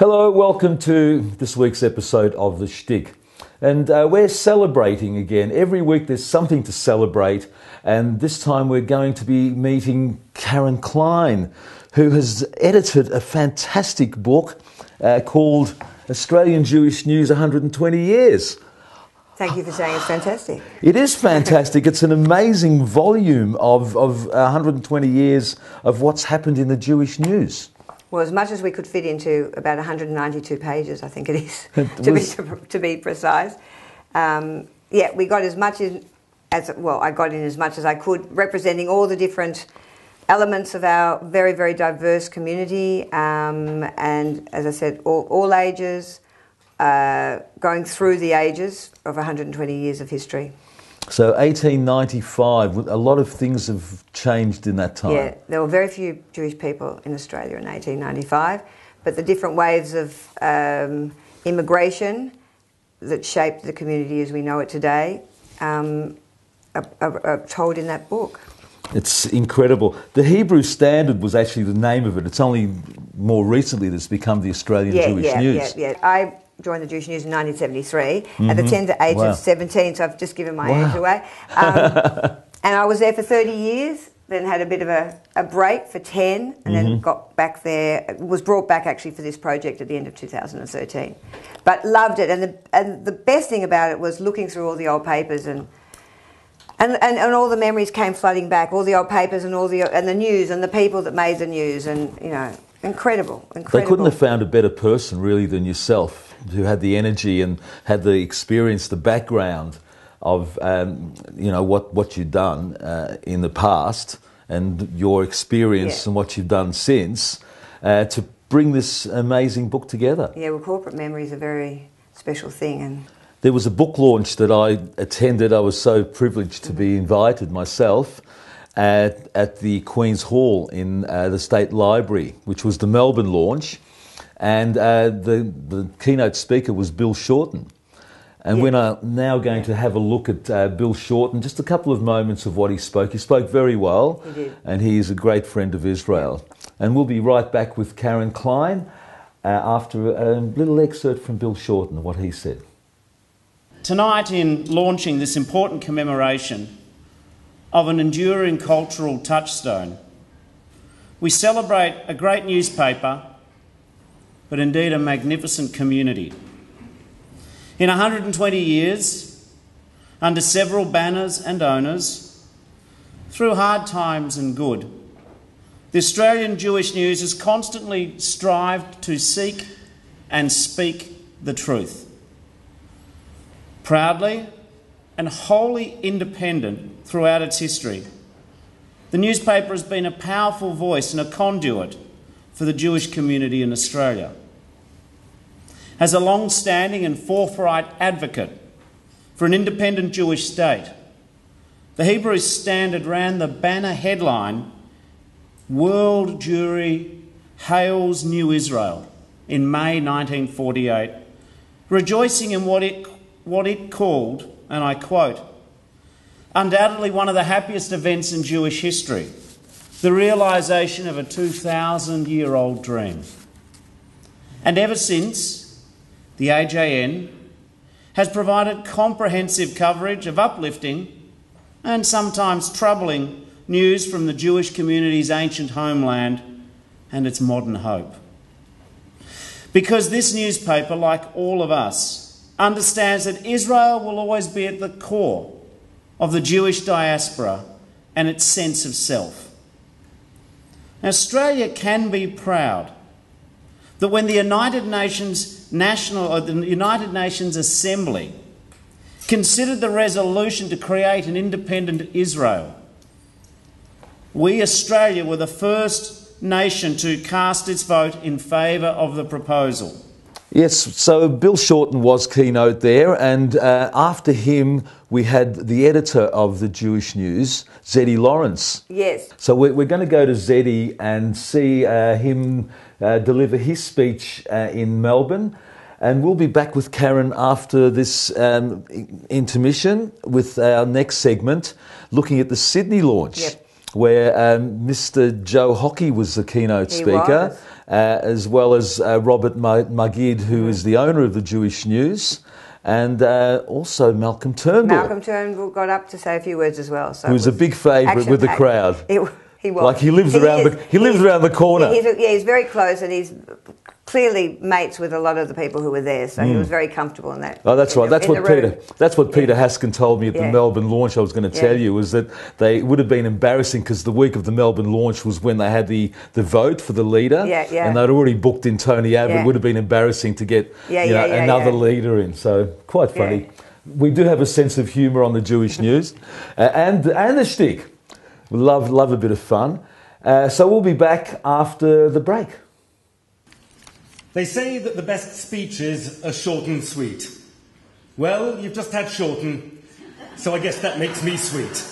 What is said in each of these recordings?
Hello, welcome to this week's episode of the SHTICK. And we're celebrating again. Every week there's something to celebrate, and this time we're going to be meeting Klein, who has edited a fantastic book called Australian Jewish News 120 Years. Thank you for saying it's fantastic. It is fantastic. It's an amazing volume of 120 years of what's happened in the Jewish news. Well, as much as we could fit into about 192 pages, I think it is, to be precise. Yeah, we got as much I got in as much as I could, representing all the different elements of our very, very diverse community, and as I said, all ages, going through the ages of 120 years of history. So 1895, a lot of things have changed in that time. Yeah, there were very few Jewish people in Australia in 1895, but the different waves of immigration that shaped the community as we know it today are told in that book. It's incredible. The Hebrew Standard was actually the name of it. It's only more recently that's become the Australian Jewish News. Yeah. I joined the Jewish News in 1973 at the tender age of 17, so I've just given my age away. And I was there for 30 years, then had a bit of a break for 10, and then got back there, was brought back actually for this project at the end of 2013. But loved it, and the best thing about it was looking through all the old papers and all the memories came flooding back, all the old papers and the news and the people that made the news, and you know, incredible. They couldn't have found a better person really than yourself, who had the energy and had the experience, the background of what you've done in the past and your experience and what you've done since to bring this amazing book together. Yeah, well, corporate memory is a very special thing. And there was a book launch that I attended. I was so privileged to be invited myself at the Queen's Hall in the State Library, which was the Melbourne Launch. And the keynote speaker was Bill Shorten. And we're now going to have a look at Bill Shorten, just a couple of moments of what he spoke. He spoke very well. He did. And he is a great friend of Israel. And we'll be right back with Klein after a little excerpt from Bill Shorten, what he said. Tonight, in launching this important commemoration of an enduring cultural touchstone, we celebrate a great newspaper, but indeed a magnificent community. In 120 years, under several banners and owners, through hard times and good, the Australian Jewish News has constantly strived to seek and speak the truth. Proudly and wholly independent throughout its history, the newspaper has been a powerful voice and a conduit for the Jewish community in Australia. As a long-standing and forthright advocate for an independent Jewish state, the Hebrew Standard ran the banner headline, "World Jewry Hails New Israel," in May 1948, rejoicing in what it called, and I quote, "undoubtedly one of the happiest events in Jewish history, the realisation of a 2,000-year-old dream." And ever since, the AJN has provided comprehensive coverage of uplifting and sometimes troubling news from the Jewish community's ancient homeland and its modern hope. Because this newspaper, like all of us, understands that Israel will always be at the core of the Jewish diaspora and its sense of self. Now, Australia can be proud that when the United Nations Assembly considered the resolution to create an independent Israel, we, Australia, were the first nation to cast its vote in favour of the proposal. Yes, so Bill Shorten was keynote there, and after him we had the editor of the Jewish News, Zeddy Lawrence. Yes. So we're going to go to Zeddy and see him deliver his speech in Melbourne, and we'll be back with Karen after this intermission with our next segment, looking at the Sydney launch. Yep. Where Mr. Joe Hockey was the keynote speaker. as well as Robert Magid, who is the owner of the Jewish News, and also Malcolm Turnbull. Malcolm Turnbull got up to say a few words as well. So who's a big favourite with the crowd. He was. Like he lives around the corner. He's very close, and he's clearly mates with a lot of the people who were there. So he was very comfortable in that. Oh, that's right. That's what Peter Haskin told me at the Melbourne launch. I was going to tell you was that it would have been embarrassing because the week of the Melbourne launch was when they had the vote for the leader. And they'd already booked in Tony Abbott. It would have been embarrassing to get another leader in. So quite funny. We do have a sense of humour on the Jewish News, and the shtick. We love a bit of fun. So we'll be back after the break. They say that the best speeches are short and sweet. Well, you've just had Shorten, so I guess that makes me sweet.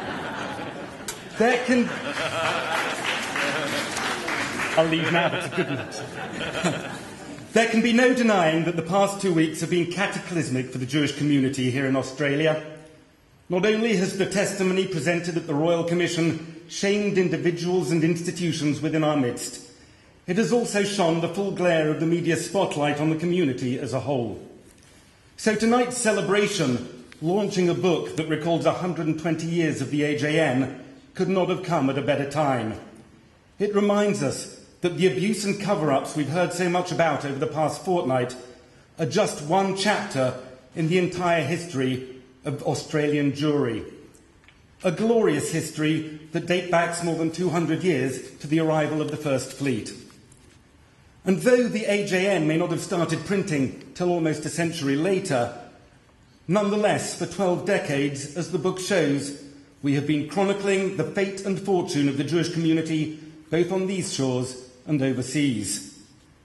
I'll leave now, that's a good note. There can be no denying that the past 2 weeks have been cataclysmic for the Jewish community here in Australia. Not only has the testimony presented at the Royal Commission shamed individuals and institutions within our midst, it has also shone the full glare of the media spotlight on the community as a whole. So tonight's celebration, launching a book that recalls 120 years of the AJN, could not have come at a better time. It reminds us that the abuse and cover-ups we've heard so much about over the past fortnight are just one chapter in the entire history of Australian Jewry. A glorious history that dates back more than 200 years to the arrival of the First Fleet. And though the AJN may not have started printing till almost a century later, nonetheless, for 12 decades, as the book shows, we have been chronicling the fate and fortune of the Jewish community, both on these shores and overseas.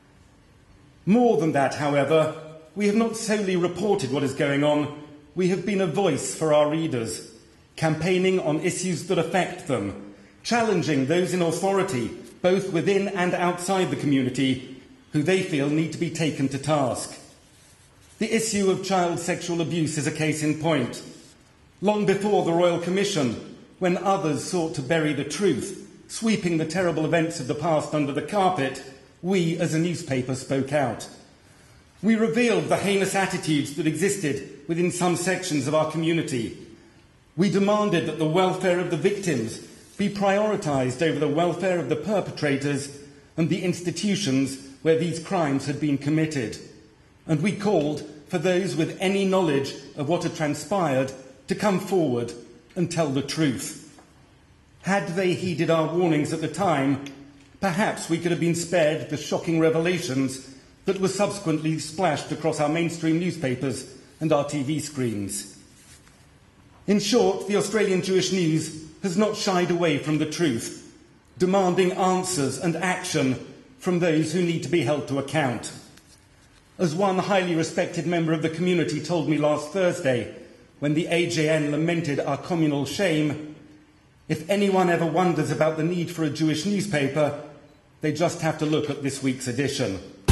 More than that, however, we have not solely reported what is going on, we have been a voice for our readers, campaigning on issues that affect them, challenging those in authority, both within and outside the community, who they feel need to be taken to task. The issue of child sexual abuse is a case in point. Long before the Royal Commission, when others sought to bury the truth, sweeping the terrible events of the past under the carpet, we as a newspaper spoke out. We revealed the heinous attitudes that existed within some sections of our community. We demanded that the welfare of the victims be prioritised over the welfare of the perpetrators and the institutions where these crimes had been committed. And we called for those with any knowledge of what had transpired to come forward and tell the truth. Had they heeded our warnings at the time, perhaps we could have been spared the shocking revelations that were subsequently splashed across our mainstream newspapers and our TV screens. In short, the Australian Jewish News has not shied away from the truth, demanding answers and action from those who need to be held to account. As one highly respected member of the community told me last Thursday, when the AJN lamented our communal shame, if anyone ever wonders about the need for a Jewish newspaper, they just have to look at this week's edition.